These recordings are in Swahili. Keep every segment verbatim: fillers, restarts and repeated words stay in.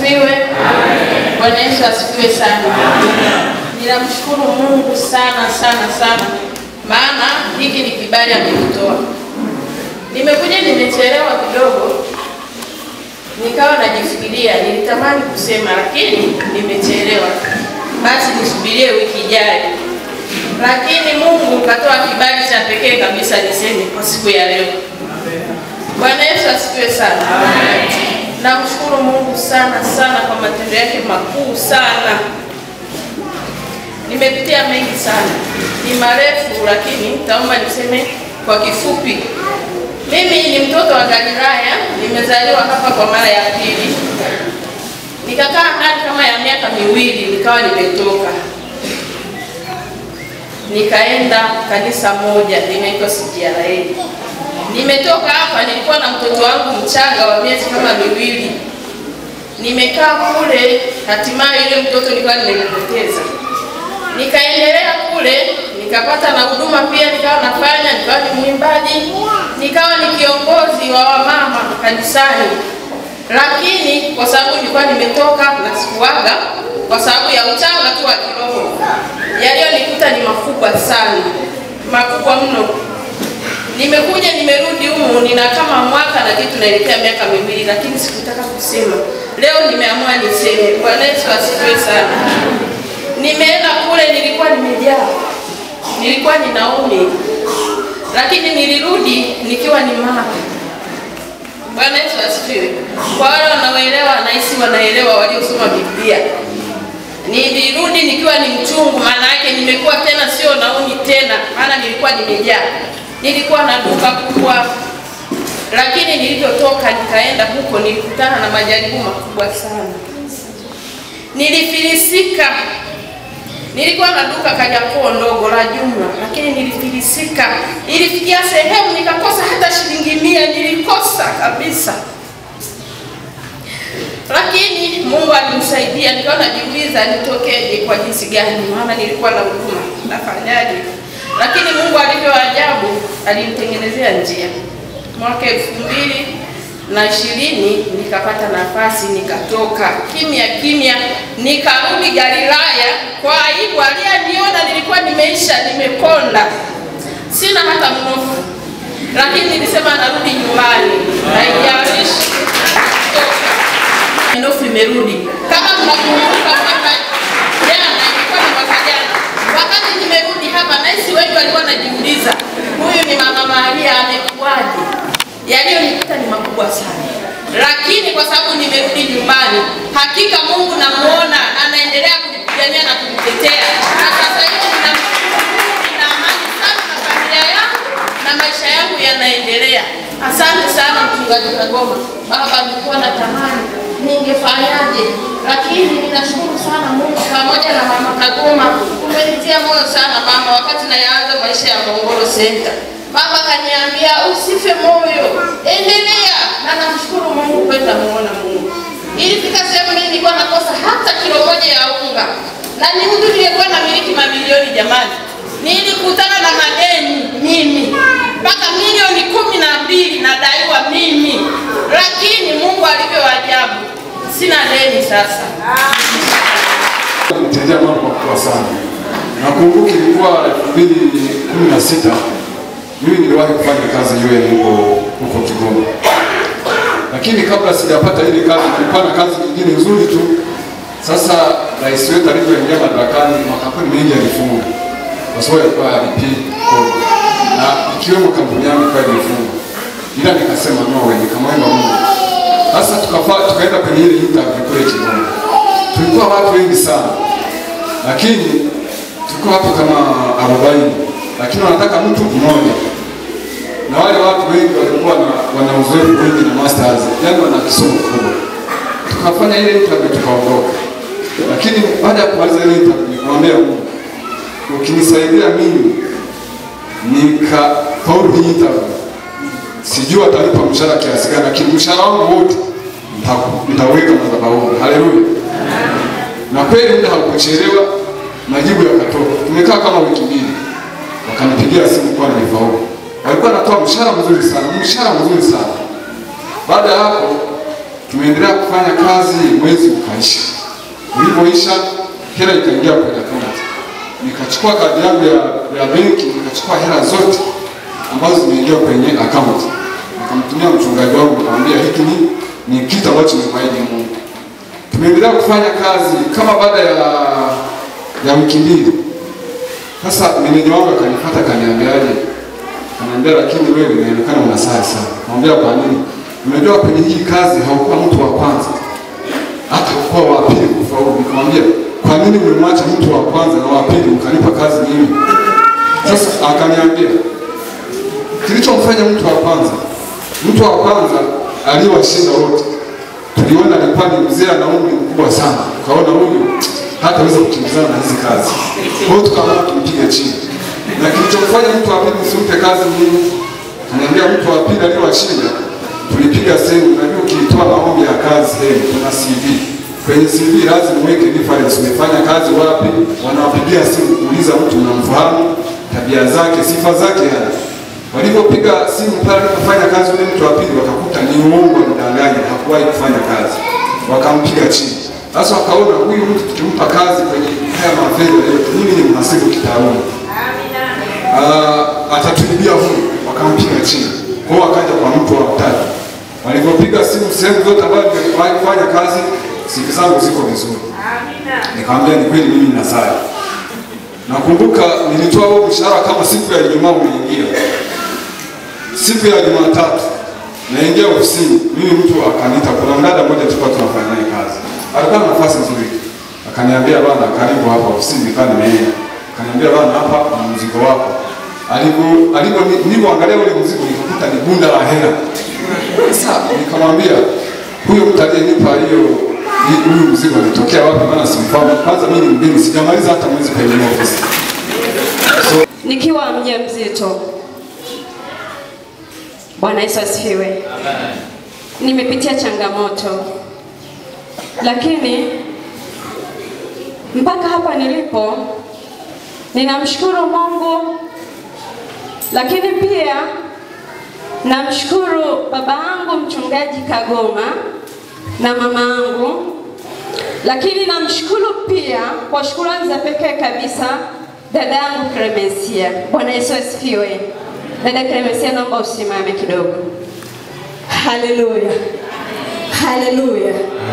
asifiwe. Amen. Bwana Yesu asifiwe sana. Ninamshukuru Mungu sana sana sana, maana hiki ni kibali amenitoa. Nimekuja nimechelewa kidogo, nikawa najifikiria, nilitamani kusema lakini nimechelewa, basi nisubirie wiki ijayo. Lakini Mungu katoa kibali cha pekee kabisa niseme kwa siku ya leo. Bwana Yesu asifiwe sana. Amen. Namshukuru Mungu sana sana kwa matendo yake makuu sana. Nimepitia mengi sana, ni marefu lakini nitaomba niseme kwa kifupi. Mimi ni mtoto wa Galilaya, nimezaliwa hapa kwa mara ya pili. Nikakaa ndani kama ya miaka miwili, nikawa nimetoka. Nikaenda kanisa moja linaitwa C G R A. Nimetoka hapa, nilikuwa na mtoto wangu mchanga wa miezi kama miwili. Nimekaa kule, hatimaye ile mtoto nilikuwa nimempoteza. Nikaendelea kule, nikapata na huduma pia, nikawa nafanya, nikawa ni mwimbaji, nikawa ni kiongozi wa wamama kanisani. Lakini kwa sababu nilikuwa nimetoka na sikuaga, kwa sababu ya uchanga tu wa kiroho, yaliyonikuta ni makubwa sana, makubwa mno. Nimekuja nimerudi humu, nina kama mwaka na kitu naelekea miaka miwili, lakini sikutaka kusema. Leo nimeamua niseme. Bwana Yesu asifiwe sana. Nimeenda kule, nilikuwa nimejaa, nilikuwa ninaumi, lakini nilirudi nikiwa ni mama. Bwana Yesu asifiwe. Kwa wale wanaoelewa, nahisi wanaelewa waliosoma Biblia. Nilirudi nikiwa ni mchungu, maana yake nimekuwa tena sio naumi tena, maana nilikuwa nimejaa. Nilikuwa na duka kubwa, lakini nilipotoka nikaenda huko nilikutana na majaribu makubwa sana. Nilifilisika. Nilikuwa na duka Kariakoo ndogo la jumla, lakini nilifilisika. Ilifikia sehemu nikakosa hata shilingi mia, nilikosa kabisa. Lakini Mungu alinisaidia, nikawa najiuliza nitokeje kwa jinsi gani, maana nilikuwa na huduma, nafanyaje? Lakini Mungu alivyo ajabu, alinitengenezea njia. Mwaka elfu mbili na ishirini nikapata nafasi, nikatoka kimya kimya, nikarudi Galilaya. Kwa aibu, aliyeniona nilikuwa nimeisha, nimekonda, sina hata mnofu, lakini nilisema narudi nyumbani, haijalishi mnofu imerudi. Kama mnakumbuka mwaka jana, ilikuwa ni mwaka jana, wakati nimerudi hapa, naisi wengi walikuwa wanajiuliza, huyu ni Mama Maria amekuwaje? Yaliyonikuta ni makubwa sana, lakini kwa sababu nimerudi nyumbani, hakika Mungu namuona anaendelea kunipigania na kunitetea. Na sasa hivi nina amani sana na familia yangu na maisha yangu yanaendelea. Asante sana mchungaji Kagoma. Baba, nilikuwa natamani ningefanyaje, lakini ninashukuru sana Mungu pamoja na Mama Kagoma. Umenitia moyo sana mama, wakati naanza maisha ya Ngongoro Center. Baba kaniambia usife moyo, endelea. Na namshukuru Mungu kwenda muona Mungu. Ilifika sehemu mimi nilikuwa nakosa hata kilo moja ya unga. Na ni mtu nilikuwa na miliki mamilioni jamani. Nilikutana na madeni mimi. Mpaka milioni kumi na mbili nadaiwa mimi. Lakini Mungu alivyo ajabu, sina deni sasa. Nitendea mambo makubwa sana. Nakumbuka ilikuwa elfu mbili kumi na sita. Mimi niliwahi kufanya kazi yule huko huko Kigoma. Lakini kabla sijapata ile kazi, nilikuwa na kazi nyingine nzuri tu. Sasa rais wetu alipoingia madarakani, makampuni mengi yalifunga. Kwa sababu yalikuwa halipii kodi. Na ikiwemo kampuni yangu kwa ilifunga. Ila nikasema no way, nikamwomba Mungu. Sasa tukafaa tukaenda kwenye ile interview kule Kigoma. Tulikuwa watu wengi sana. Lakini tulikuwa watu kama arobaini. Lakini wanataka mtu mmoja. Na wale watu wengi walikuwa na wana uzoefu wengi na masters, yani wana kisomo kubwa. Tukafanya ile interview tukaondoka. Lakini baada ya kumaliza ile interview nikamwambia Mungu, ukinisaidia mimi nikafaulu hii interview, sijua atalipa mshahara kiasi gani, lakini mshahara wangu wote nitaweka madhabahuni. Haleluya. Na kweli muda haukuchelewa, majibu yakatoka. Tumekaa kama wiki mbili. Wakanipigia simu kwa nimefaulu. Walikuwa wanatoa mshahara mzuri sana, mshahara mzuri sana. Baada ya hapo Tumeendelea kufanya kazi, mwezi ukaisha. Ulipoisha hela ikaingia kwenye akaunti. Nikachukua kadi yangu ya, ya benki, nikachukua hela zote ambazo zimeingia kwenye akaunti. Nikamtumia mchungaji wangu, nikamwambia hiki ni ni kitu ambacho nimemwahidi Mungu. Tumeendelea kufanya kazi kama baada ya ya wiki mbili. Sasa meneja wangu akanifuata akaniambiaje? Akaniambia lakini wewe inaonekana unasali sana. Nikamwambia kwa nini? Unajua kwenye hii kazi haukuwa mtu wa kwanza. Hata kwa wa pili kufaulu. Nikamwambia kwa nini mmemwacha mtu wa kwanza na wa pili mkanipa kazi mimi? Sasa akaniambia kilichomfanya mtu wa kwanza, mtu wa kwanza aliyewashinda wote, tuliona alikuwa ni mzee na umri mkubwa sana. Tukaona huyu hataweza kukimbizana na hizi kazi. Kwa hiyo tukaamua tumpige chini. Na kilichomfanya mtu wa pili msimpe kazi mimi, ananiambia mtu wa pili aliyewashinda, tulipiga sehemu, unajua ukitoa maombi ya kazi sehemu kuna C V. Kwenye C V lazima uweke reference, umefanya kazi wapi, wanawapigia simu kuuliza mtu unamfahamu, tabia zake, sifa zake yani. Walipopiga simu pale kufanya kazi yule mtu wa pili wakakuta ni uongo, mdanganya, hakuwahi kufanya kazi. Wakampiga chini. Sasa wakaona huyu mtu tukimpa kazi kwenye haya mafedha yote, mimi ni mhasibu kitaaluma. Amina. Ah, atatuibia huyu, wakampiga chini. Kwa hiyo akaja kwa mtu wa tatu. Walipopiga simu sehemu zote ambazo niliwahi kufanya kazi, siku zangu ziko vizuri. Amina. Nikamwambia ni kweli mimi ninasali. Nakumbuka nilitoa huo mshahara kama siku ya Ijumaa umeingia. Siku ya Jumatatu naingia ofisini, mimi mtu akaniita, kuna mdada mmoja tulikuwa tunafanya naye kazi. Alikuwa na nafasi nzuri. Akaniambia bwana karibu hapa ofisini, nikawa nimeenda. Akaniambia bwana hapa na mzigo wako. Alipo alipo nilipoangalia ule mzigo nikakuta ni bunda la hela. Sasa nikamwambia huyo mtu aliyenipa hiyo huyu mzigo alitokea wapi, maana simfahamu. Kwanza mimi ni mgeni, sijamaliza hata mwezi kwenye ofisi. So nikiwa mjamzito. Bwana Yesu asifiwe. Amen. Nimepitia changamoto. Lakini mpaka hapa nilipo ninamshukuru Mungu. Lakini pia namshukuru baba yangu mchungaji Kagoma na mama yangu. Lakini namshukuru pia kwa shukrani za pekee kabisa dada yangu Clemencia. Bwana Yesu asifiwe. Dada Clemencia, naomba usimame kidogo. Haleluya. Haleluya.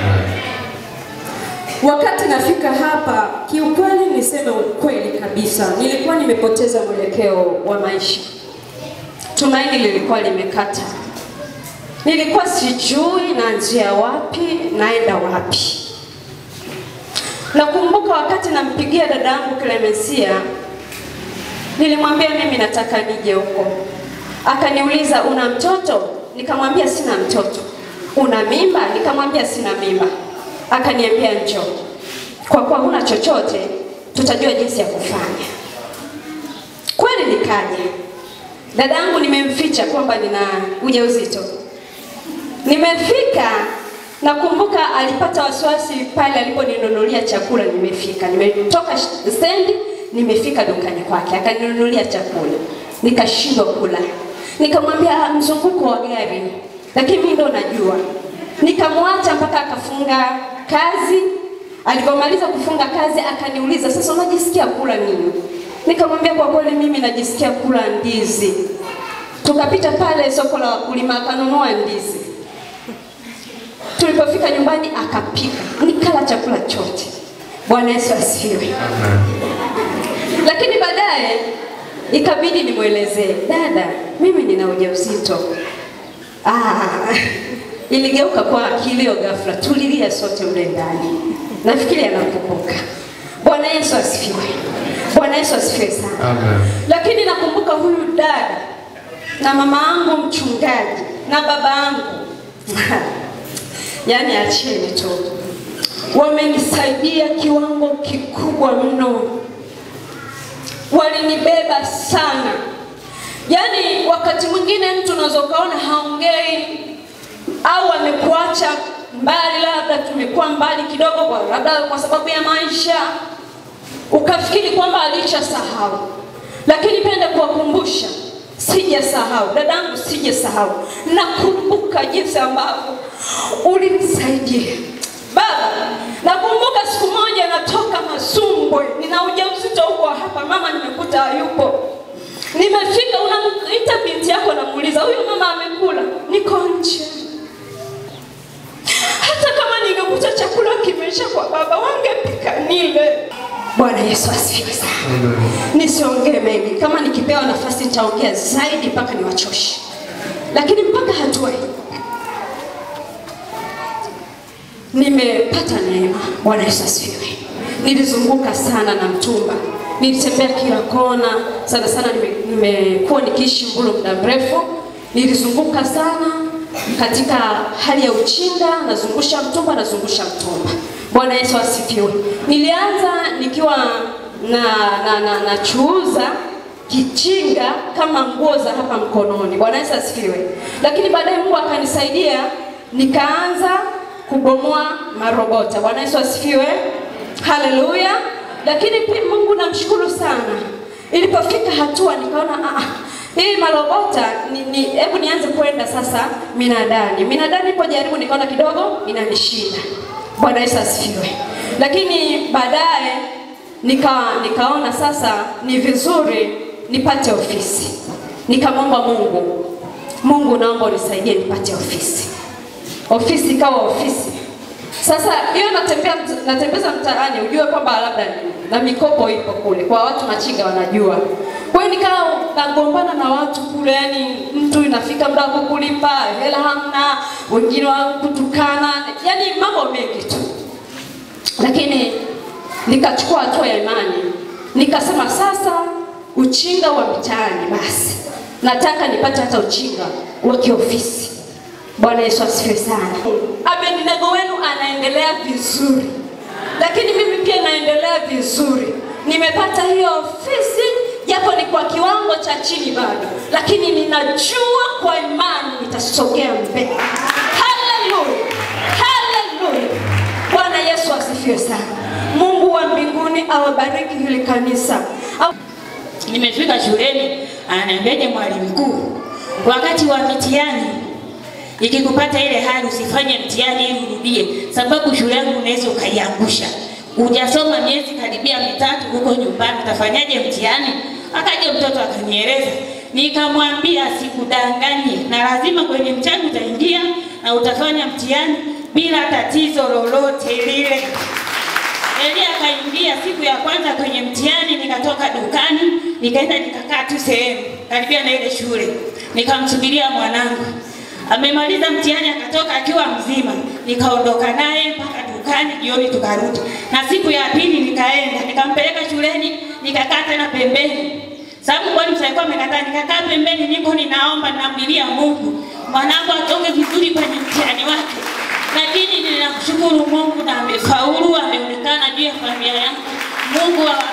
Wakati nafika hapa, kiukweli niseme ukweli kabisa, nilikuwa nimepoteza mwelekeo wa maisha. Tumaini lilikuwa limekata. Nilikuwa sijui naanzia wapi, naenda wapi. Nakumbuka wakati nampigia dada yangu Clemencia, nilimwambia mimi nataka nije huko. Akaniuliza una mtoto? Nikamwambia sina mtoto. Una mimba? Nikamwambia sina mimba. Akaniambia njoo. Kwa kuwa huna chochote, tutajua jinsi ya kufanya. Kweli nikaje. Dada yangu nimemficha kwamba nina ujauzito. Nimefika, nakumbuka alipata wasiwasi pale aliponinunulia chakula. Nimefika, nimetoka stendi, nimefika dukani kwake, akaninunulia chakula. Nikashindwa kula. Nikamwambia mzunguko wa gari, lakini mimi ndo najua. Nikamwacha mpaka akafunga kazi. Alipomaliza kufunga kazi akaniuliza, sasa unajisikia kula nini? Nikamwambia kwa kweli mimi najisikia kula ndizi. Tukapita pale soko la wakulima akanunua ndizi. Tulipofika nyumbani akapika. Nikala chakula chote. Bwana Yesu asifiwe. Lakini baadaye ikabidi nimuelezee, dada, mimi nina ujauzito. Ah, iligeuka kwa kilio ghafla. Tulilia sote mle ndani. Nafikiri anakumbuka. Bwana Yesu asifiwe. Bwana Yesu asifiwe sana. Amen. Lakini nakumbuka huyu dada na mama yangu mchungaji na baba yangu. Yaani acheni tu. Wamenisaidia kiwango kikubwa mno. Walinibeba sana. Yaani wakati mwingine mtu unaweza kaona haongei au amekuacha mbali, labda tumekuwa mbali kidogo kwa labda kwa sababu ya maisha, ukafikiri kwamba alishasahau. Lakini penda kuwakumbusha, sijasahau. Dadangu sijasahau. Nakumbuka jinsi ambavyo ulinisaidia. Baba, nakumbuka siku moja natoka Masumbwe, nina ujauzito huko hapa, mama nimekuta hayupo. Nimefika, unamuita binti yako, namuuliza huyu mama amekula? Niko nje. Hata kama ningekuta chakula kimeisha kwa baba, wangepika nile. Bwana Yesu asifiwe sana. Nisiongee mengi, kama nikipewa nafasi nitaongea zaidi mpaka niwachoshe. Lakini mpaka hatua hii nimepata neema. Bwana Yesu asifiwe. Nilizunguka sana na mtumba. Nilitembea kila kona, sana sana nimekuwa nime nikiishi Mbulu muda mrefu. Nilizunguka sana katika hali ya uchinda, nazungusha mtumba, nazungusha mtumba. Bwana Yesu asifiwe. Nilianza nikiwa na na na, na chuuza kichinga kama nguo za hapa mkononi. Bwana Yesu asifiwe. Lakini baadaye Mungu akanisaidia, nikaanza kubomoa marobota. Bwana Yesu asifiwe. Haleluya. Lakini pia Mungu namshukuru sana. Ilipofika hatua nikaona ah hii marobota ni, ni hebu nianze kwenda sasa minadani. Minadani ipo jaribu, nikaona kidogo inanishinda. Bwana Yesu asifiwe. Lakini baadaye nika nikaona sasa ni vizuri nipate ofisi. Nikamwomba Mungu, Mungu naomba unisaidie nipate ofisi. Ofisi ikawa ofisi. Sasa hiyo natembea natembeza mtaani, ujue kwamba labda na mikopo ipo kule. Kwa watu machinga wanajua. Kwa hiyo nikao nagombana na watu kule, yani mtu inafika muda wa kulipa, hela hamna, wengine wao kutukana, yani mambo mengi tu. Lakini nikachukua hatua ya imani. Nikasema sasa uchinga wa mtaani basi. Nataka nipate hata uchinga wa kiofisi. Bwana Yesu asifiwe sana. Abednego wenu anaendelea vizuri. Lakini mimi pia naendelea vizuri. Nimepata hiyo ofisi japo ni kwa kiwango cha chini bado. Lakini ninajua kwa imani nitasogea mbele. Haleluya. Haleluya. Bwana Yesu asifiwe sana. Mungu wa mbinguni awabariki hili kanisa. Nimefika shuleni, ananiambia mwalimu mkuu, wakati wa mitihani ikikupata ile hali usifanye mtihani ili urudie, sababu shule yangu unaweza ukaiangusha. Hujasoma miezi karibia mitatu huko nyumbani, utafanyaje mtihani? Akaja mtoto akanieleza. Nikamwambia sikudanganye, na lazima kwenye mtihani utaingia na utafanya mtihani bila tatizo lolote lile. Elia akaingia siku ya kwanza kwenye mtihani, nikatoka dukani, nikaenda nikakaa tu sehemu karibia na ile shule. Nikamsubiria mwanangu. Amemaliza mtihani akatoka akiwa mzima. Nikaondoka naye mpaka dukani, jioni tukarudi. Na siku ya pili nikaenda, nikampeleka shuleni, nikakaa tena pembeni. Sababu mwalimu alikuwa amekataa, nikakaa pembeni niko ninaomba namlilia Mungu. Mwanangu atoke vizuri kwenye mtihani wake. Lakini ninamshukuru Mungu na amefaulu, ameonekana juu ya familia yangu. Mungu wa